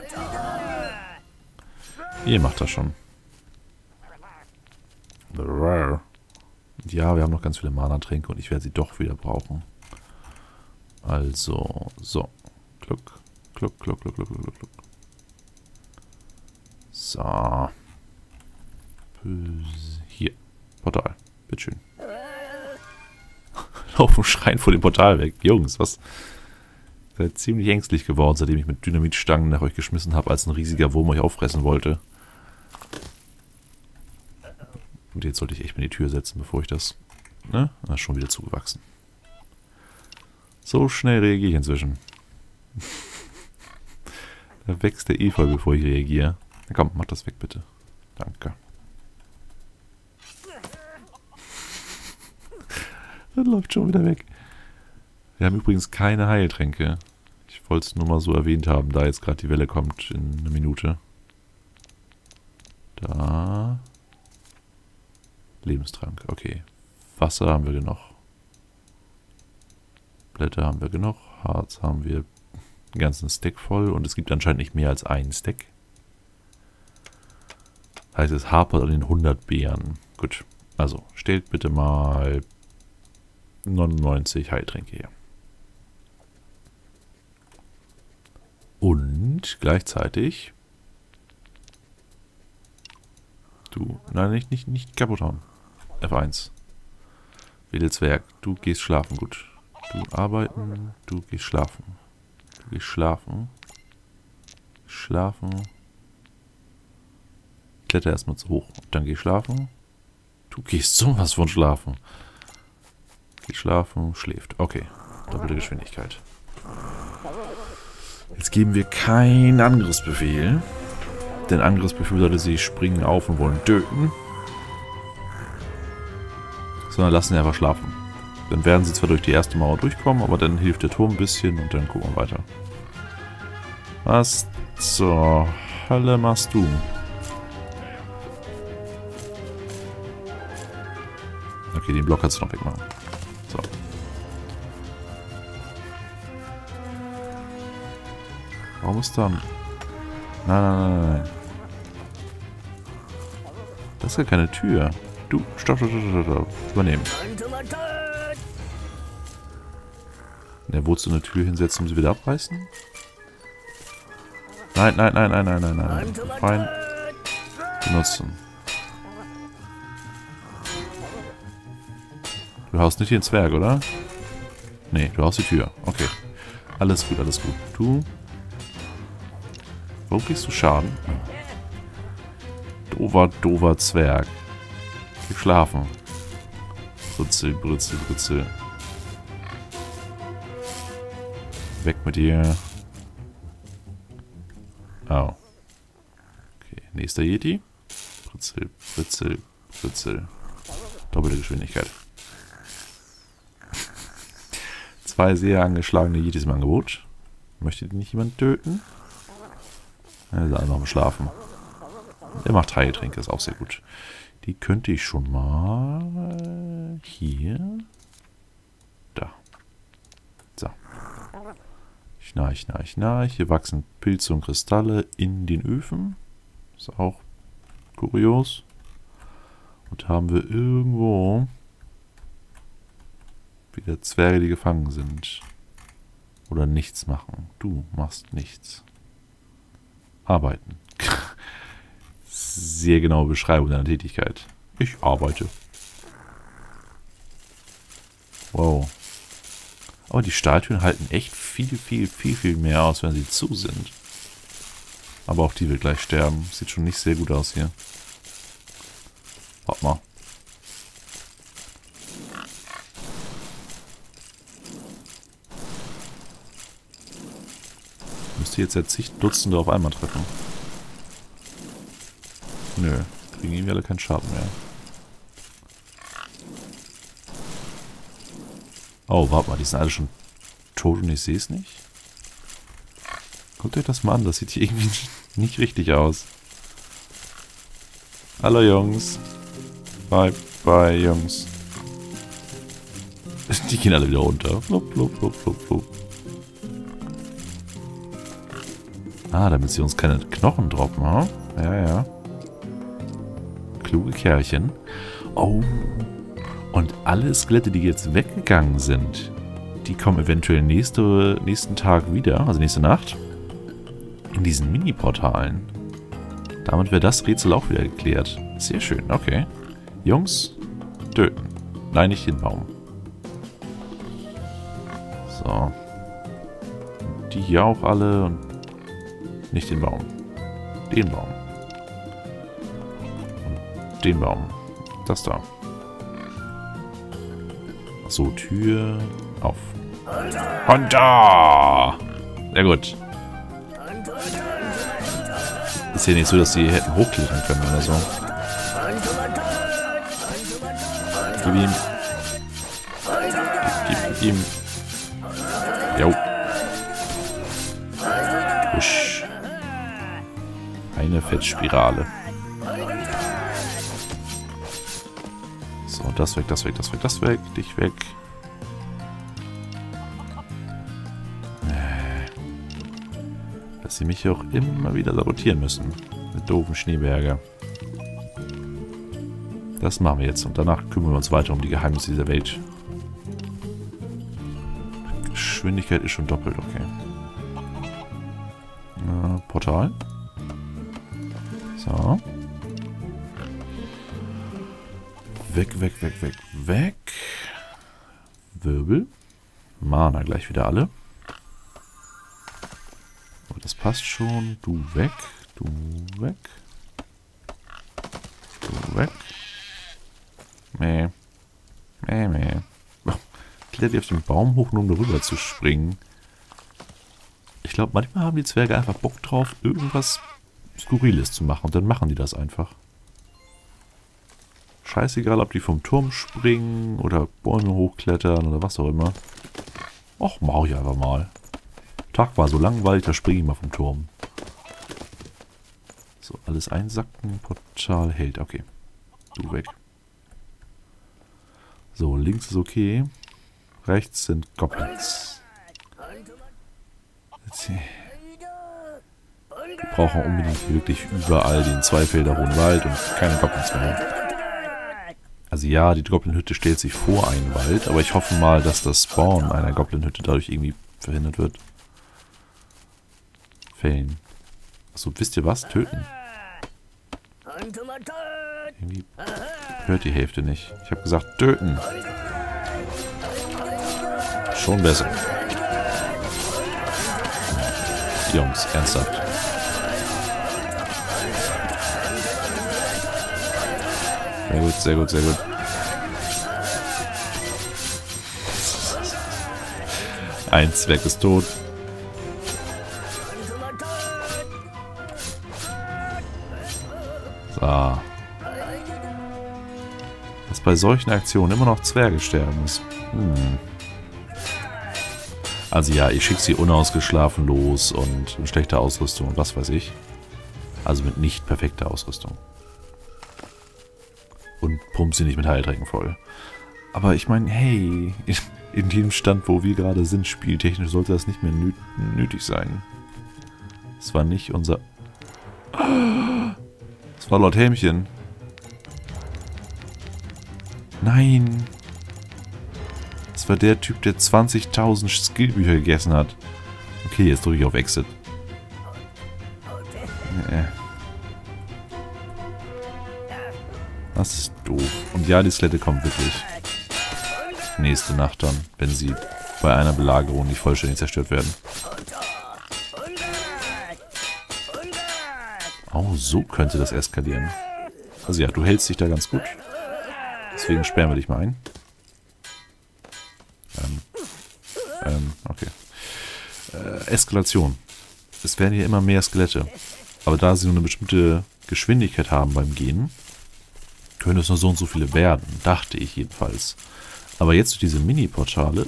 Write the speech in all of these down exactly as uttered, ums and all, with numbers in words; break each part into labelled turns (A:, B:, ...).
A: Ihr macht das schon. Ja, wir haben noch ganz viele Mana-Tränke und ich werde sie doch wieder brauchen. Also, so. Kluck, kluck, kluck, kluck, kluck, kluck, kluck. So. Hier. Portal. Bitteschön. Laufen schreien vor dem Portal weg. Jungs, was? Ihr seid ziemlich ängstlich geworden, seitdem ich mit Dynamitstangen nach euch geschmissen habe, als ein riesiger Wurm euch auffressen wollte. Und jetzt sollte ich echt mal die Tür setzen, bevor ich das... Ne? Na, schon wieder zugewachsen. So schnell reagiere ich inzwischen. Da wächst der Efeu, bevor ich reagiere. Na komm, mach das weg, bitte. Danke. Das läuft schon wieder weg. Wir haben übrigens keine Heiltränke. Ich wollte es nur mal so erwähnt haben, da jetzt gerade die Welle kommt in einer Minute. Da. Lebenstrank, okay. Wasser haben wir genug. Blätter haben wir genug. Harz haben wir den ganzen Stack voll. Und es gibt anscheinend nicht mehr als einen Stack. Heißt, es hapert an den hundert Beeren. Gut. Also, stellt bitte mal neunundneunzig Heiltränke her. Und gleichzeitig... Du, nein, nicht, nicht, nicht kaputt hauen. F eins. Wedelzwerg, du gehst schlafen, gut. Du arbeiten, du gehst schlafen. Du gehst schlafen. Schlafen. Kletter erstmal zu hoch. Dann geh schlafen. Du gehst sowas von schlafen. Geht schlafen, schläft. Okay. Doppelte Geschwindigkeit. Jetzt geben wir keinen Angriffsbefehl. Denn Angriffsbefehl sollte sie springen auf und wollen töten. Sondern lassen sie einfach schlafen. Dann werden sie zwar durch die erste Mauer durchkommen, aber dann hilft der Turm ein bisschen und dann gucken wir weiter. Was zur Hölle machst du? Okay, den Block kannst du noch wegmachen. So. Warum ist da... Nein, nein, nein, nein. Das ist ja keine Tür. Du, stopp, stopp, stopp, stopp. Übernehmen. Ne, wolltest du eine Tür hinsetzen, um sie wieder abreißen? Nein, nein, nein, nein, nein, nein, nein. Fein. Benutzen. Du haust nicht den Zwerg, oder? Nee, du haust die Tür. Okay. Alles gut, alles gut. Du... Warum kriegst du Schaden? Dover, dover Zwerg. Geh schlafen. Britzel, Britzel, Britzel. Weg mit dir. Oh. Okay, nächster Yeti. Britzel, Britzel, Britzel. Doppelte Geschwindigkeit. Zwei sehr angeschlagene Yetis im Angebot. Möchte die nicht jemand töten? Er ist noch am Schlafen. Er macht Heiltränke, ist auch sehr gut. Die könnte ich schon mal hier. Da. So. Schnarch, schnarch, schnarch. Hier wachsen Pilze und Kristalle in den Öfen. Ist auch kurios. Und haben wir irgendwo wieder Zwerge, die gefangen sind. Oder nichts machen. Du machst nichts. Arbeiten. Sehr genaue Beschreibung deiner Tätigkeit. Ich arbeite. Wow. Aber die Stahltüren halten echt viel, viel, viel, viel mehr aus, wenn sie zu sind. Aber auch die wird gleich sterben. Sieht schon nicht sehr gut aus hier. Warte mal. Müsste jetzt ja zig Dutzende auf einmal treffen. Nö, kriegen irgendwie alle keinen Schaden mehr. Oh, warte mal, die sind alle schon tot und ich sehe es nicht? Guckt euch das mal an, das sieht hier irgendwie nicht richtig aus. Hallo Jungs. Bye, bye Jungs. Die gehen alle wieder runter. Flup, flup, flup, flup, flup. Ah, damit sie uns keine Knochen droppen, ha? Ja, ja. Kluge Kerlchen. Oh. Und alle Skelette, die jetzt weggegangen sind, die kommen eventuell nächste, nächsten Tag wieder, also nächste Nacht, in diesen Mini-Portalen. Damit wäre das Rätsel auch wieder geklärt. Sehr schön, okay. Jungs, töten. Nein, nicht den Baum. So. Die hier auch alle und nicht den Baum. Den Baum. Und den Baum. Das da. So, Tür auf. Hunter! Sehr gut. Ist ja nicht so, dass sie hätten hochklettern können oder so. Gib ihm. Gib, gib, gib ihm. Jo. Husch. Eine Fettspirale. So, das weg, das weg, das weg, das weg. Dich weg. Dass sie mich hier auch immer wieder sabotieren müssen. Mit doofen Schneeberger. Das machen wir jetzt und danach kümmern wir uns weiter um die Geheimnisse dieser Welt. Geschwindigkeit ist schon doppelt, okay. Äh, Portal. So. Weg, weg, weg, weg, weg. Wirbel. Mana gleich wieder alle. Aber das passt schon. Du weg. Du weg. Du weg. Meh. Meh, meh. Klettert ihr auf den Baum hoch, nur um darüber zu springen? Ich glaube, manchmal haben die Zwerge einfach Bock drauf, irgendwas Skurriles zu machen. Und dann machen die das einfach. Scheißegal, ob die vom Turm springen oder Bäume hochklettern oder was auch immer. Och, mach ich einfach mal. Tag war so langweilig, da springe ich mal vom Turm. So, alles einsacken. Portal hält. Okay. Du weg. So, links ist okay. Rechts sind Goblins. Jetzt hier. Wir brauchen unbedingt wirklich überall den zwei Felder hohen Wald und keine Goblins mehr. Also ja, die Goblin-Hütte stellt sich vor einen Wald, aber ich hoffe mal, dass das Spawn einer Goblin-Hütte dadurch irgendwie verhindert wird. Fällen. Achso, wisst ihr was? Töten. Irgendwie hört die Hälfte nicht. Ich habe gesagt, töten. Schon besser. Jungs, ernsthaft. Sehr gut, sehr gut, sehr gut. Ein Zwerg ist tot. So. Dass bei solchen Aktionen immer noch Zwerge sterben ist. Hm. Also ja, ich schicke sie unausgeschlafen los und in schlechter Ausrüstung und was weiß ich. Also mit nicht perfekter Ausrüstung. Und pump sie nicht mit Heiltränken voll. Aber ich meine, hey, in, in dem Stand, wo wir gerade sind, spieltechnisch, sollte das nicht mehr nö nötig sein. Das war nicht unser... Das war Lord Helmchen. Nein. Das war der Typ, der zwanzigtausend Skillbücher gegessen hat. Okay, jetzt drücke ich auf Exit. Nee. Das ist doof. Und ja, die Skelette kommen wirklich. Nächste Nacht dann, wenn sie bei einer Belagerung nicht vollständig zerstört werden. Oh, so könnte das eskalieren. Also ja, du hältst dich da ganz gut. Deswegen sperren wir dich mal ein. Ähm, ähm, okay. Äh, Eskalation. Es werden hier immer mehr Skelette. Aber da sie nur eine bestimmte Geschwindigkeit haben beim Gehen, können es nur so und so viele werden. Dachte ich jedenfalls. Aber jetzt durch diese Mini-Portale...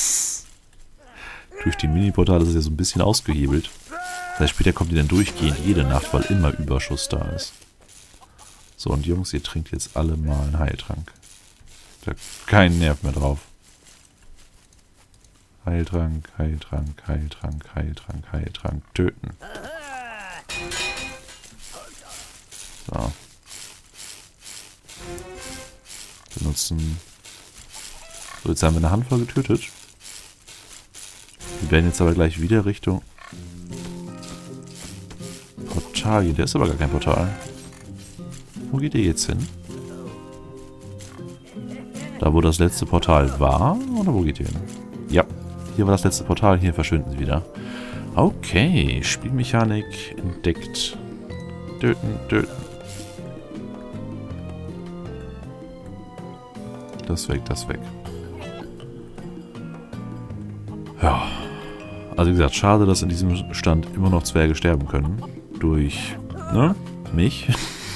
A: Durch die Mini-Portale ist es ja so ein bisschen ausgehebelt. Das heißt, später kommt die dann durchgehend jede Nacht, weil immer Überschuss da ist. So, und Jungs, ihr trinkt jetzt alle mal einen Heiltrank. Da keinen Nerv mehr drauf. Heiltrank, Heiltrank, Heiltrank, Heiltrank, Heiltrank, töten. So. Benutzen. So, jetzt haben wir eine Handvoll getötet. Wir werden jetzt aber gleich wieder Richtung Portal gehen. Der ist aber gar kein Portal. Wo geht ihr jetzt hin? Da, wo das letzte Portal war? Oder wo geht ihr hin? Ja, hier war das letzte Portal. Hier verschwinden sie wieder. Okay, Spielmechanik entdeckt. Töten, töten. Das weg, das weg. Ja. Also wie gesagt, schade, dass in diesem Stand immer noch Zwerge sterben können. Durch, ne? Mich.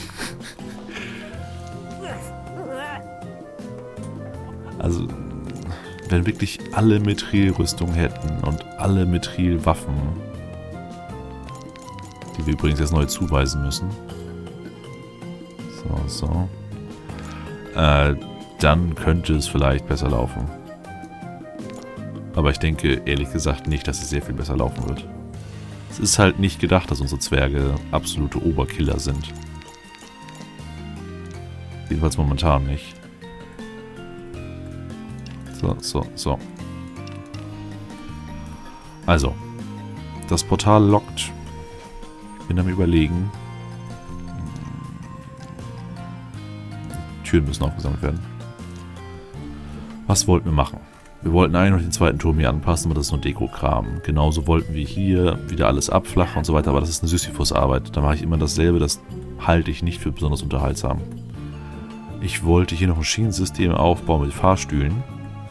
A: Also, wenn wirklich alle Mithril-Rüstung hätten und alle Mithril-Waffen, die wir übrigens jetzt neu zuweisen müssen. So, so. Äh, dann könnte es vielleicht besser laufen. Aber ich denke ehrlich gesagt nicht, dass es sehr viel besser laufen wird. Es ist halt nicht gedacht, dass unsere Zwerge absolute Oberkiller sind. Jedenfalls momentan nicht. So, so, so. Also. Das Portal lockt. Ich bin am Überlegen. Die Türen müssen aufgesammelt werden. Was wollten wir machen? Wir wollten einen und den zweiten Turm hier anpassen, aber das ist nur Deko-Kram. Genauso wollten wir hier wieder alles abflachen und so weiter, aber das ist eine Sisyphus-Arbeit. Da mache ich immer dasselbe, das halte ich nicht für besonders unterhaltsam. Ich wollte hier noch ein Schienensystem aufbauen mit Fahrstühlen.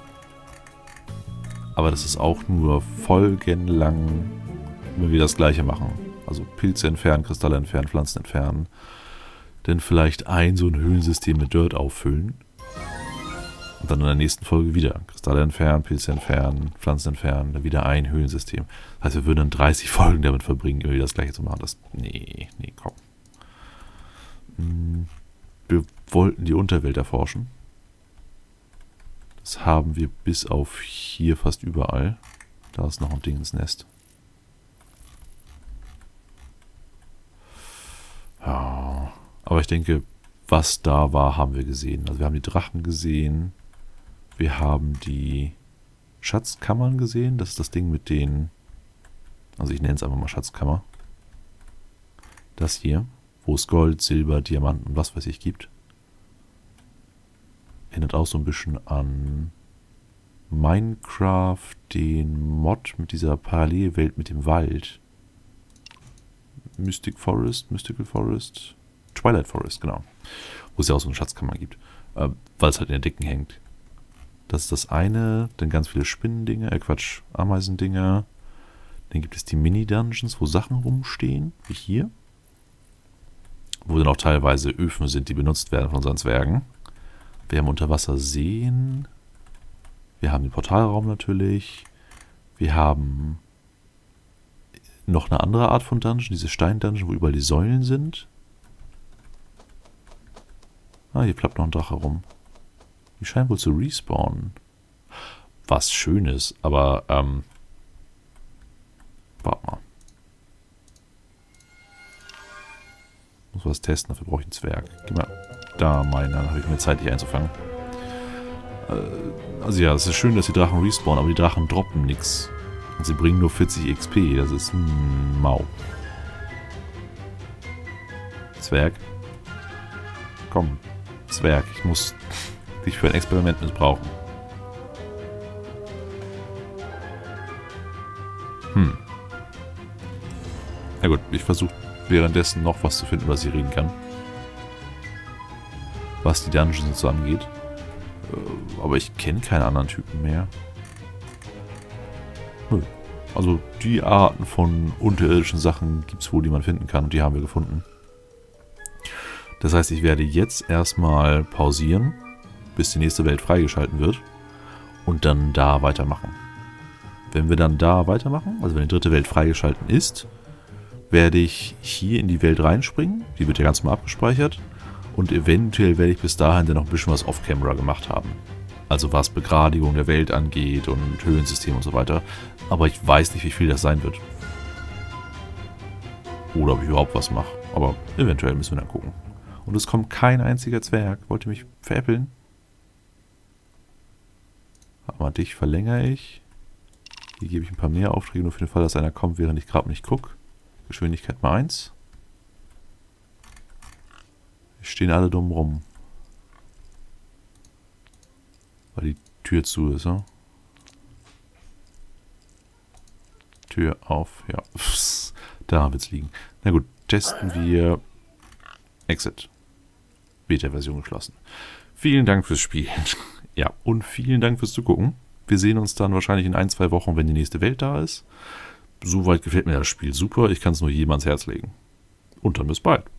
A: Aber das ist auch nur folgenlang, wenn wir das gleiche machen. Also Pilze entfernen, Kristalle entfernen, Pflanzen entfernen. Dann vielleicht ein so ein Höhlensystem mit Dirt auffüllen. Und dann in der nächsten Folge wieder. Kristalle entfernen, Pilze entfernen, Pflanzen entfernen, dann wieder ein Höhlensystem. Das heißt, wir würden dann dreißig Folgen damit verbringen, immer wieder das gleiche zu machen. Das, nee, nee, komm. Wir wollten die Unterwelt erforschen. Das haben wir bis auf hier fast überall. Da ist noch ein Ding ins Nest. Ja, aber ich denke, was da war, haben wir gesehen. Also wir haben die Drachen gesehen. Wir haben die Schatzkammern gesehen. Das ist das Ding mit den... Also ich nenne es einfach mal Schatzkammer. Das hier, wo es Gold, Silber, Diamanten und was weiß ich gibt. Erinnert auch so ein bisschen an Minecraft, den Mod mit dieser Parallelwelt mit dem Wald. Mystic Forest, Mystical Forest, Twilight Forest, genau. Wo es ja auch so eine Schatzkammer gibt. Äh, weil es halt in der Dicken hängt. Das ist das eine. Dann ganz viele Spinnendinger, äh Quatsch, Ameisendinger. Dann gibt es die Mini-Dungeons, wo Sachen rumstehen, wie hier. Wo dann auch teilweise Öfen sind, die benutzt werden von unseren Zwergen. Wir haben Unterwasserseen. Wir haben den Portalraum natürlich. Wir haben noch eine andere Art von Dungeon, diese Stein-Dungeon, wo überall die Säulen sind. Ah, hier plappt noch ein Drache rum. Die scheinen wohl zu respawnen. Was Schönes, aber, ähm... warte mal. Muss was testen, dafür brauche ich einen Zwerg. Geh mal da meinen, dann habe ich mir Zeit, dich einzufangen. Äh, also ja, es ist schön, dass die Drachen respawnen, aber die Drachen droppen nichts. Und sie bringen nur vierzig X P, das ist ein Mau. Zwerg. Komm, Zwerg, ich muss dich für ein Experiment missbrauchen. Hm. Na gut, ich versuche währenddessen noch was zu finden, was ich reden kann. Was die Dungeons so angeht. Aber ich kenne keine anderen Typen mehr. Nö. Also die Arten von unterirdischen Sachen gibt es wohl, die man finden kann. Und die haben wir gefunden. Das heißt, ich werde jetzt erstmal pausieren, bis die nächste Welt freigeschalten wird. Und dann da weitermachen. Wenn wir dann da weitermachen, also wenn die dritte Welt freigeschalten ist, werde ich hier in die Welt reinspringen. Die wird ja ganz normal abgespeichert. Und eventuell werde ich bis dahin dann noch ein bisschen was off-camera gemacht haben. Also was Begradigung der Welt angeht und Höhlensystem und so weiter. Aber ich weiß nicht, wie viel das sein wird. Oder ob ich überhaupt was mache. Aber eventuell müssen wir dann gucken. Und es kommt kein einziger Zwerg. Wollt ihr mich veräppeln? Aber dich verlängere ich. Hier gebe ich ein paar mehr Aufträge, nur für den Fall, dass einer kommt, während ich gerade nicht gucke. Geschwindigkeit mal eins. Die stehen alle dumm rum. Weil die Tür zu ist, ja? Tür auf, ja. Da wird's liegen. Na gut, testen wir Exit. Beta-Version geschlossen. Vielen Dank fürs Spielen. Ja, und vielen Dank fürs Zugucken. Wir sehen uns dann wahrscheinlich in ein, zwei Wochen, wenn die nächste Welt da ist. Soweit gefällt mir das Spiel super. Ich kann es nur jedem ans Herz legen. Und dann bis bald.